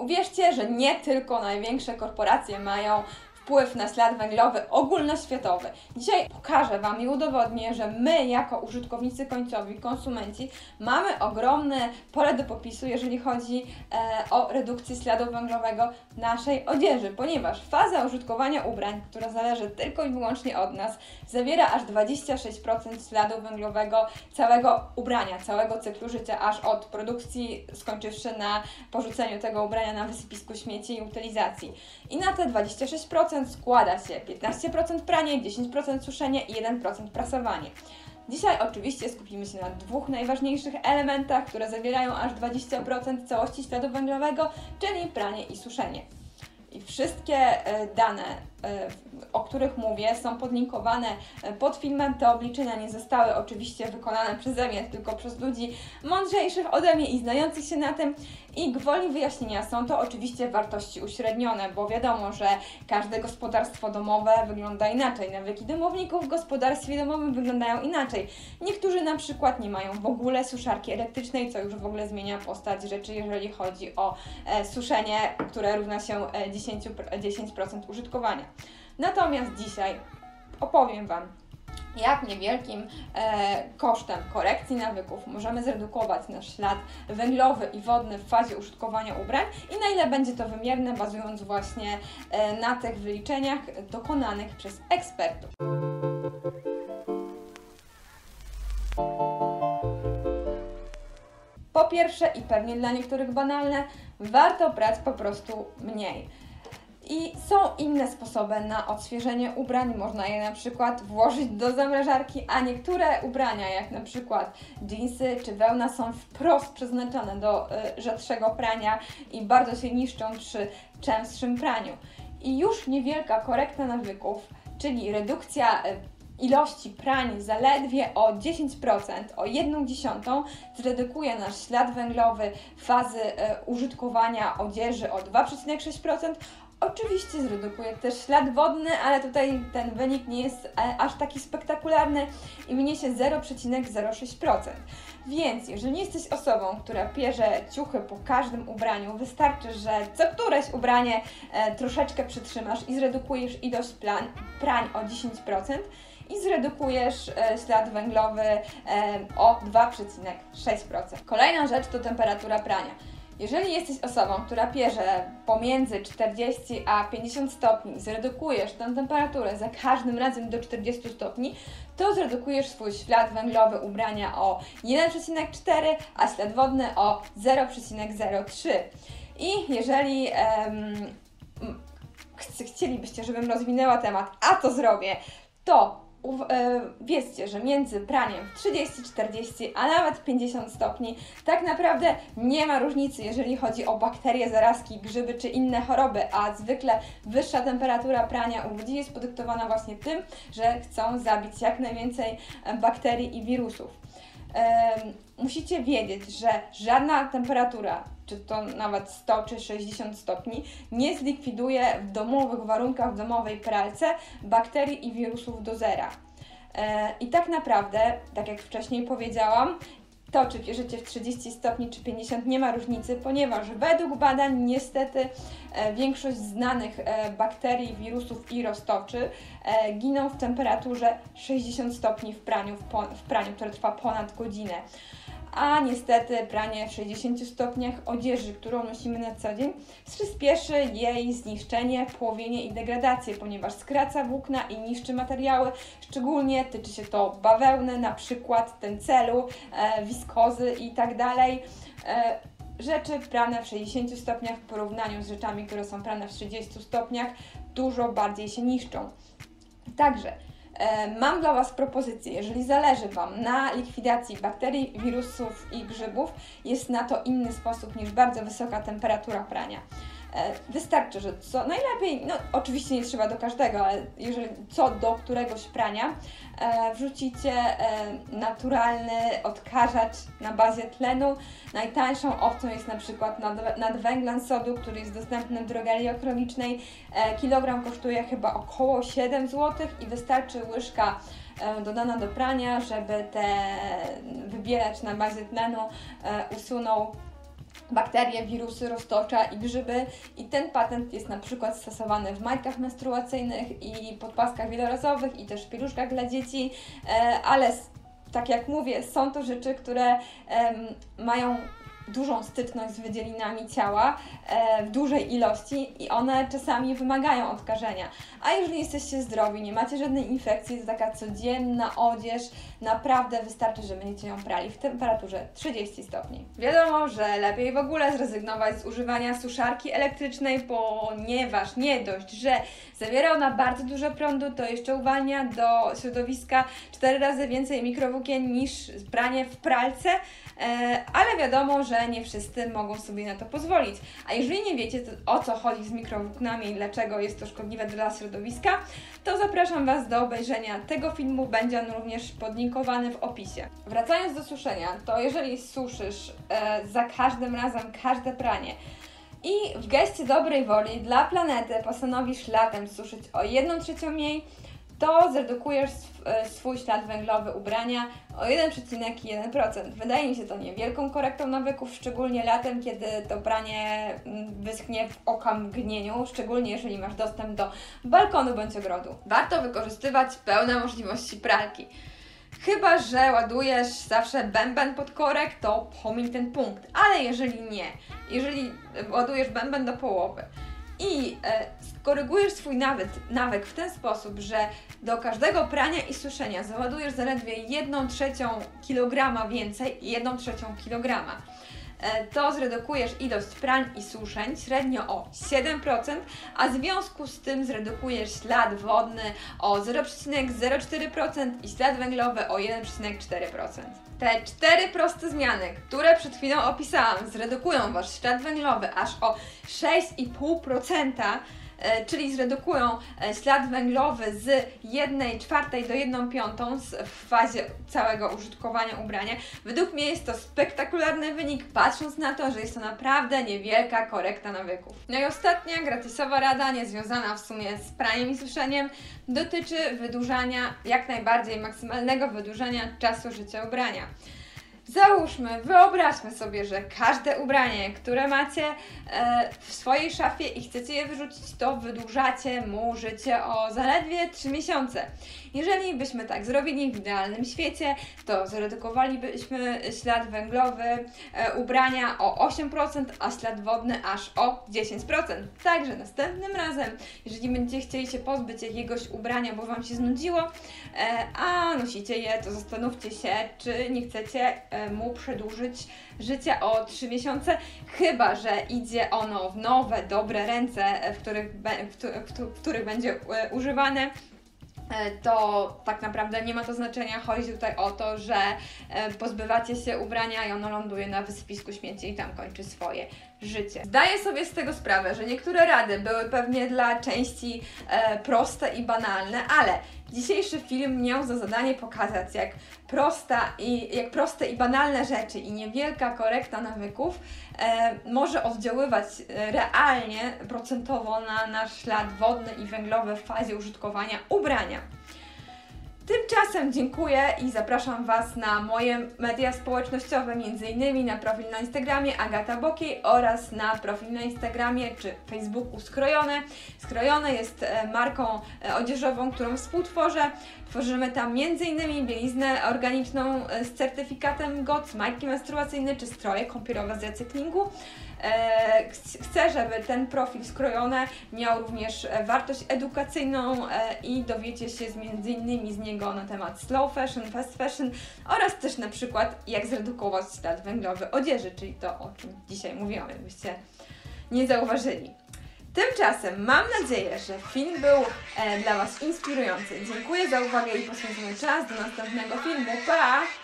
Uwierzcie, że nie tylko największe korporacje mają wpływ na ślad węglowy ogólnoświatowy. Dzisiaj pokażę Wam i udowodnię, że my jako użytkownicy końcowi, konsumenci mamy ogromne pole do popisu, jeżeli chodzi o redukcję śladu węglowego naszej odzieży, ponieważ faza użytkowania ubrań, która zależy tylko i wyłącznie od nas, zawiera aż 26% śladu węglowego całego ubrania, całego cyklu życia, aż od produkcji, skończywszy na porzuceniu tego ubrania na wysypisku śmieci i utylizacji. I na te 26% składa się 15% pranie, 10% suszenie i 1% prasowanie. Dzisiaj oczywiście skupimy się na dwóch najważniejszych elementach, które zawierają aż 20% całości śladu węglowego, czyli pranie i suszenie. I wszystkie dane, o których mówię, są podlinkowane pod filmem. Te obliczenia nie zostały oczywiście wykonane przeze mnie, tylko przez ludzi mądrzejszych ode mnie i znających się na tym. I gwoli wyjaśnienia, są to oczywiście wartości uśrednione, bo wiadomo, że każde gospodarstwo domowe wygląda inaczej. Nawyki domowników w gospodarstwie domowym wyglądają inaczej. Niektórzy na przykład nie mają w ogóle suszarki elektrycznej, co już w ogóle zmienia postać rzeczy, jeżeli chodzi o suszenie, które równa się 10% użytkowania. Natomiast dzisiaj opowiem Wam, jak niewielkim kosztem korekcji nawyków możemy zredukować nasz ślad węglowy i wodny w fazie użytkowania ubrań i na ile będzie to wymierne, bazując właśnie na tych wyliczeniach dokonanych przez ekspertów. Po pierwsze, i pewnie dla niektórych banalne, warto brać po prostu mniej. I są inne sposoby na odświeżenie ubrań, można je na przykład włożyć do zamrażarki, a niektóre ubrania, jak na przykład dżinsy czy wełna, są wprost przeznaczone do rzadszego prania i bardzo się niszczą przy częstszym praniu. I już niewielka korekta nawyków, czyli redukcja ilości prań zaledwie o 10%, o 1/10, zredukuje nasz ślad węglowy fazy użytkowania odzieży o 2,6%. Oczywiście zredukuje też ślad wodny, ale tutaj ten wynik nie jest aż taki spektakularny i wyniesie 0,06%. Więc jeżeli jesteś osobą, która pierze ciuchy po każdym ubraniu, wystarczy, że co któreś ubranie troszeczkę przytrzymasz i zredukujesz ilość prań o 10% i zredukujesz ślad węglowy o 2,6%. Kolejna rzecz to temperatura prania. Jeżeli jesteś osobą, która pierze pomiędzy 40 a 50 stopni i zredukujesz tę temperaturę za każdym razem do 40 stopni, to zredukujesz swój ślad węglowy ubrania o 1,4, a ślad wodny o 0,03. I jeżeli chcielibyście, żebym rozwinęła temat, a to zrobię, to wiedzcie, że między praniem w 30, 40, a nawet 50 stopni tak naprawdę nie ma różnicy, jeżeli chodzi o bakterie, zarazki, grzyby czy inne choroby, a zwykle wyższa temperatura prania u ludzi jest podyktowana właśnie tym, że chcą zabić jak najwięcej bakterii i wirusów. Musicie wiedzieć, że żadna temperatura, czy to nawet 100 czy 60 stopni, nie zlikwiduje w domowych warunkach, w domowej pralce bakterii i wirusów do zera. I tak naprawdę, tak jak wcześniej powiedziałam, to czy pierzycie w 30 stopni czy 50 nie ma różnicy, ponieważ według badań niestety większość znanych bakterii, wirusów i roztoczy giną w temperaturze 60 stopni w praniu, które trwa ponad godzinę. A niestety pranie w 60 stopniach odzieży, którą nosimy na co dzień, przyspieszy jej zniszczenie, płowienie i degradację, ponieważ skraca włókna i niszczy materiały. Szczególnie tyczy się to bawełny, na przykład tencelu, wiskozy i tak dalej. Rzeczy prane w 60 stopniach w porównaniu z rzeczami, które są prane w 30 stopniach, dużo bardziej się niszczą. Także mam dla Was propozycję, jeżeli zależy Wam na likwidacji bakterii, wirusów i grzybów, jest na to inny sposób niż bardzo wysoka temperatura prania. Wystarczy, że co najlepiej, no oczywiście nie trzeba do każdego, ale jeżeli co do któregoś prania wrzucicie naturalny odkażacz na bazie tlenu. Najtańszą opcją jest na przykład nadwęglan sodu, który jest dostępny w drogerii okolicznej. Kilogram kosztuje chyba około 7 zł i wystarczy łyżka dodana do prania, żeby ten wybielacz na bazie tlenu usunął bakterie, wirusy, roztocza i grzyby i ten patent jest na przykład stosowany w majtkach menstruacyjnych i podpaskach wielorazowych i też w pieluszkach dla dzieci, ale tak jak mówię, są to rzeczy, które mają dużą styczność z wydzielinami ciała w dużej ilości i one czasami wymagają odkażenia. A jeżeli jesteście zdrowi, nie macie żadnej infekcji, to taka codzienna odzież naprawdę wystarczy, że będziecie ją prali w temperaturze 30 stopni. Wiadomo, że lepiej w ogóle zrezygnować z używania suszarki elektrycznej, ponieważ nie dość, że zawiera ona bardzo dużo prądu, to jeszcze uwalnia do środowiska 4 razy więcej mikrowłókien niż pranie w pralce, ale wiadomo, że nie wszyscy mogą sobie na to pozwolić. A jeżeli nie wiecie, o co chodzi z mikrowłóknami i dlaczego jest to szkodliwe dla środowiska, to zapraszam Was do obejrzenia tego filmu, będzie on również podlinkowany w opisie. Wracając do suszenia, to jeżeli suszysz za każdym razem każde pranie i w geście dobrej woli dla planety postanowisz latem suszyć o 1/3 mniej, to zredukujesz swój ślad węglowy ubrania o 1,1%. Wydaje mi się to niewielką korektą nawyków, szczególnie latem, kiedy to pranie wyschnie w okamgnieniu, szczególnie jeżeli masz dostęp do balkonu bądź ogrodu. Warto wykorzystywać pełne możliwości pralki. Chyba że ładujesz zawsze bęben pod korek, to pomiń ten punkt, ale jeżeli ładujesz bęben do połowy i skorygujesz swój nawyk w ten sposób, że do każdego prania i suszenia załadujesz zaledwie 1/3 kg więcej, 1/3 kg, to zredukujesz ilość prań i suszeń średnio o 7%, a w związku z tym zredukujesz ślad wodny o 0,04% i ślad węglowy o 1,4%. Te 4 proste zmiany, które przed chwilą opisałam, zredukują Wasz ślad węglowy aż o 6,5%, czyli zredukują ślad węglowy z 1/4 do 1/5 w fazie całego użytkowania ubrania. Według mnie jest to spektakularny wynik, patrząc na to, że jest to naprawdę niewielka korekta nawyków. No i ostatnia gratisowa rada, niezwiązana w sumie z praniem i suszeniem, dotyczy wydłużania, jak najbardziej maksymalnego wydłużania czasu życia ubrania. Wyobraźmy sobie, że każde ubranie, które macie w swojej szafie i chcecie je wyrzucić, to wydłużacie mu życie o zaledwie 3 miesiące. Jeżeli byśmy tak zrobili w idealnym świecie, to zredukowalibyśmy ślad węglowy ubrania o 8%, a ślad wodny aż o 10%. Także następnym razem, jeżeli będziecie chcieli się pozbyć jakiegoś ubrania, bo Wam się znudziło, a nosicie je, to zastanówcie się, czy nie chcecie mu przedłużyć życie o 3 miesiące, chyba że idzie ono w nowe, dobre ręce, w których będzie używane. To tak naprawdę nie ma to znaczenia. Chodzi tutaj o to, że pozbywacie się ubrania i ono ląduje na wysypisku śmieci i tam kończy swoje życie. Zdaję sobie z tego sprawę, że niektóre rady były pewnie dla części proste i banalne, ale dzisiejszy film miał za zadanie pokazać, jak proste i banalne rzeczy i niewielka korekta nawyków może oddziaływać realnie, procentowo na nasz ślad wodny i węglowy w fazie użytkowania ubrania. Tymczasem dziękuję i zapraszam Was na moje media społecznościowe, m.in. na profil na Instagramie Agata Bokiej oraz na profil na Instagramie czy Facebooku Skrojone. Skrojone jest marką odzieżową, którą współtworzę. Tworzymy tam m.in. bieliznę organiczną z certyfikatem GOTS, majtki menstruacyjne czy stroje kąpielowe z recyklingu. Chcę, żeby ten profil Skrojone miał również wartość edukacyjną i dowiecie się m.in. z niego na temat slow fashion, fast fashion oraz też na przykład jak zredukować ślad węglowy odzieży, czyli to, o czym dzisiaj mówiłam, jakbyście nie zauważyli. Tymczasem mam nadzieję, że film był dla Was inspirujący. Dziękuję za uwagę i poświęcony czas. Do następnego filmu. Pa!